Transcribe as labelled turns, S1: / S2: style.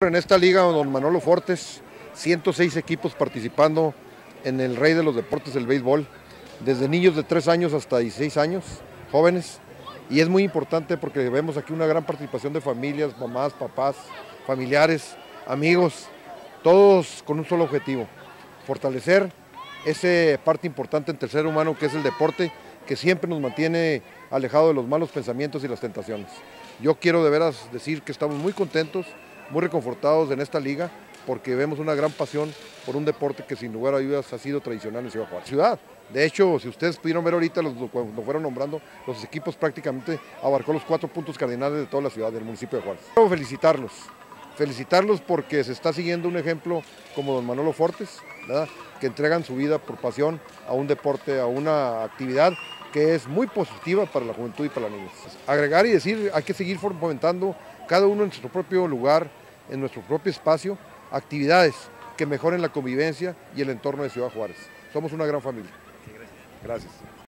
S1: En esta liga, don Manolo Fortes, 106 equipos participando en el rey de los deportes, el béisbol, desde niños de 3 años hasta 16 años, jóvenes, y es muy importante porque vemos aquí una gran participación de familias, mamás, papás, familiares, amigos, todos con un solo objetivo, fortalecer esa parte importante entre el ser humano que es el deporte, que siempre nos mantiene alejado de los malos pensamientos y las tentaciones. Yo quiero de veras decir que estamos muy contentos, muy reconfortados en esta liga, porque vemos una gran pasión por un deporte que sin lugar a dudas ha sido tradicional en Ciudad Juárez. De hecho, si ustedes pudieron ver ahorita, cuando fueron nombrando, los equipos prácticamente abarcó los 4 puntos cardinales de toda la ciudad, del municipio de Juárez. Quiero felicitarlos porque se está siguiendo un ejemplo como don Manolo Fortes, ¿verdad?, que entregan su vida por pasión a un deporte, a una actividad que es muy positiva para la juventud y para la niñez. Agregar y decir, hay que seguir fomentando cada uno en nuestro propio lugar, en nuestro propio espacio, actividades que mejoren la convivencia y el entorno de Ciudad Juárez. Somos una gran familia.
S2: Gracias.
S1: Gracias.